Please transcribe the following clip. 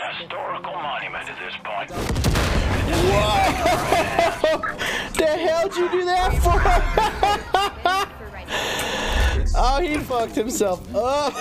historical monument at this point. Whoa! The hell'd you do that for? Oh, he fucked himself up.